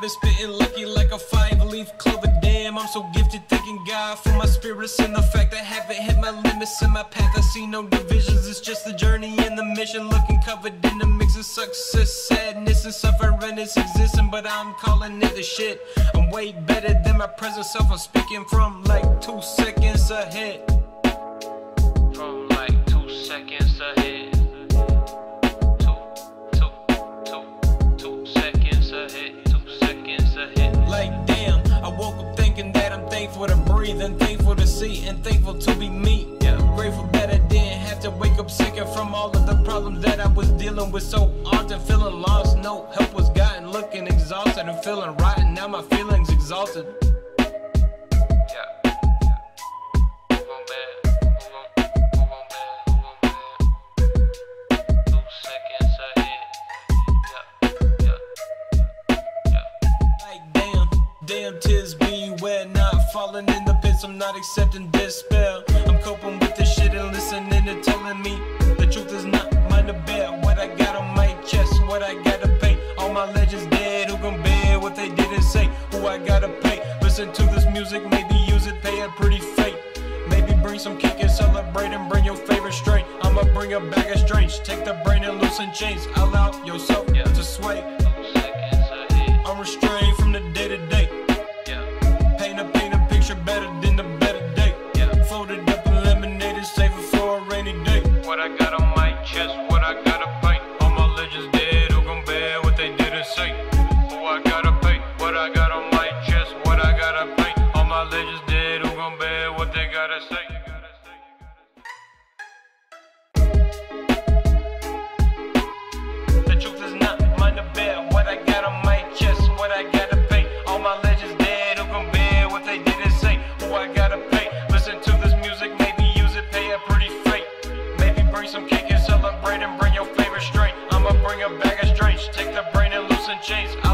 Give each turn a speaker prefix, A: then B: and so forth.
A: been spitting lucky like a 5-leaf clover. Damn, I'm so gifted, thanking God for my spirits and the fact I haven't hit my limits in my path. I see no divisions, it's just the journey and the mission. Looking covered in the mix of success, sadness, and suffering. It's existing, but I'm calling it the shit. I'm way better than my present self. I'm speaking from like 2 seconds ahead. From like 2 seconds ahead. 2 seconds ahead. 2 seconds ahead. Like damn, I woke up thinking that I'm thankful to breathe and thankful to see and thankful to be me. Grateful that I didn't have to wake up sick and from all of the problems that I was dealing with so often. Feeling lost, no help was gotten, looking exhausted and feeling rotten. Now my feelings exalted. Damn, tis beware, not falling in the pits. I'm not accepting this spell. I'm coping with this shit and listening and telling me the truth is not mine to bear. What I got on my chest, what I gotta pay. All my legends dead, who gon' bear what they didn't say? Who I gotta pay? Listen to this music, maybe use it, pay a pretty fate. Maybe bring some kick and celebrate and bring your favorite strain. I'ma bring a bag of strange. Take the brain and loosen chains. Allow yourself to sway. I'm restrained from the day to day. Paint a picture better than the better day. Folded up and laminated, save it for a rainy day. What I got on my chest, what I gotta paint. All my legends dead, who gon' bear what they didn't say? Who I gotta pay, what I got on my chest, what I gotta paint. All my legends dead, who gon' bear what they gotta say? The truth is not mine to bear. What I got on my chest, what I gotta paint. All my legends dead, who gon' bear what they didn't say? Who I gotta pay? Listen to this music, maybe use it, pay a pretty fate. Maybe bring some cake and celebrate and bring your favorite strain. I'ma bring a bag of strange. Take the brain and loosen chains.